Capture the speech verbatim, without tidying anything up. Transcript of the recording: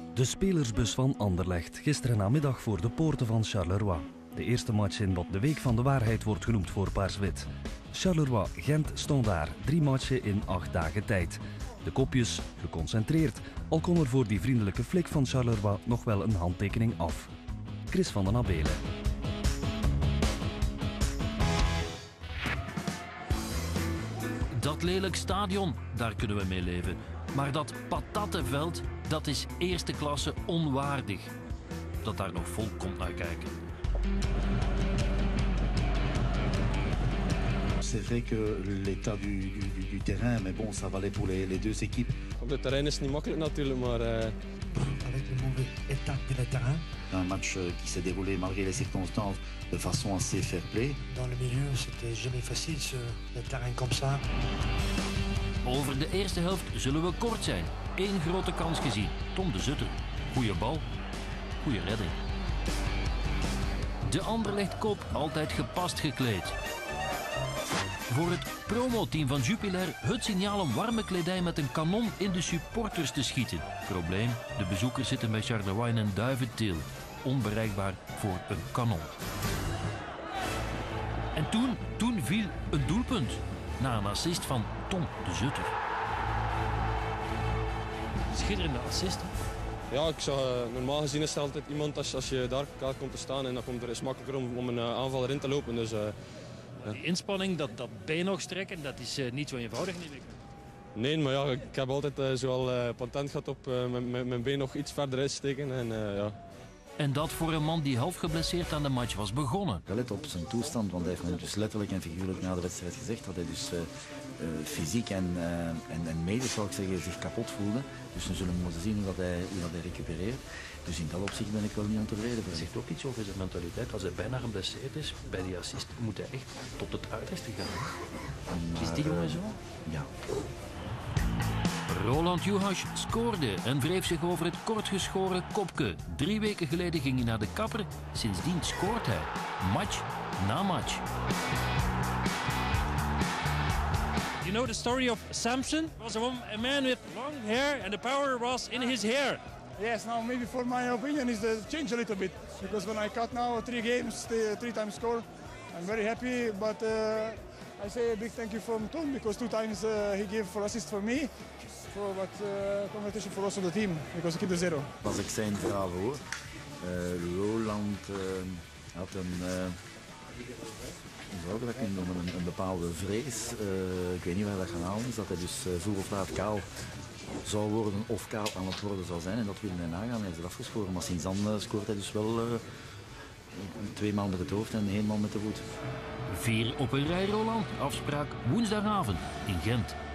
De spelersbus van Anderlecht, gisteren namiddag voor de poorten van Charleroi. De eerste match in wat de Week van de Waarheid wordt genoemd voor Paars-Wit. Charleroi, Gent stond daar, drie matchen in acht dagen tijd. De kopjes geconcentreerd, al kon er voor die vriendelijke flik van Charleroi nog wel een handtekening af. Chris van den Abelen. Dat lelijk stadion, daar kunnen we mee leven. Maar dat patattenveld, dat is eerste klasse onwaardig. Dat daar nog volk komt naar kijken. C'est vrai que l'état du, du, du terrain, mais bon, ça valait pour les, les deux équipes. Op het terrein is het niet makkelijk natuurlijk, maar... Uh... Avec le mauvais état de terrain. Un match qui s'est déroulé malgré les circonstances de façon assez fair play. Dans le milieu, c'était jamais facile, ce, le terrain comme ça. Over de eerste helft zullen we kort zijn. Eén grote kans gezien. Tom de Zutter. Goeie bal. Goeie redding. De Anderlecht-kop altijd gepast gekleed. Voor het promoteam van Jupiler het signaal om warme kledij met een kanon in de supporters te schieten. Probleem, de bezoekers zitten bij Charleroi in een duiventil. Onbereikbaar voor een kanon. En toen, toen viel een doelpunt. Na een assist van Tom de Zutter. Schitterende assist. Ja, ik zag, uh, normaal gezien is het altijd iemand als, als je daar komt te staan en dan komt er eens makkelijker om, om een uh, aanval erin te lopen. Dus, uh, ja. Die inspanning, dat, dat been nog strekken, dat is uh, niet zo eenvoudig, neem ik. Nee, maar ja, ik heb altijd uh, zoal uh, patent gehad op uh, mijn been nog iets verder uitsteken. En, uh, ja. En dat voor een man die half geblesseerd aan de match was begonnen. Let op zijn toestand, want hij heeft dus letterlijk en figuurlijk na de wedstrijd gezegd dat hij dus uh, uh, fysiek en, uh, en, en medisch, zou ik zeggen, zich kapot voelde. Dus we zullen moeten zien hoe, dat hij, hoe dat hij recupereert. Dus in dat opzicht ben ik wel niet ontevreden. Dat zegt ook iets over zijn mentaliteit. Als hij bijna geblesseerd is, bij die assist moet hij echt tot het uiterste gaan. Maar, is die jongen zo? Ja. Roland Juhas scoorde en wreef zich over het kortgeschoren kopje. Drie weken geleden ging hij naar de kapper. Sindsdien scoort hij. Match na match. You know the story of Samson? Was a, a man with long hair and the power was in his hair. Yes, now maybe for my opinion is the change a little bit. Because when I cut now three games, three times score, I'm very happy. But uh, I say a big thank you from Tom because two times uh, he gave for assist for me. For what uh, competition for also the team because he keep the zero. Als ik zijn verhaal hoor, uh, Roland uh, had een, uh, hoe zou ik dat kunnen noemen, een, een bepaalde vrees. Uh, ik weet niet waar dat gaan halen is, dat hij dus uh, vroeg of laat kaal zou worden of kaal aan het worden zal zijn en dat wilde hij nagaan. Hij heeft het afgeschoren, maar sinds dan uh, scoort hij dus wel uh, twee maal met het hoofd en één maal met de voet. Vier op een rij, Roland. Afspraak woensdagavond in Gent.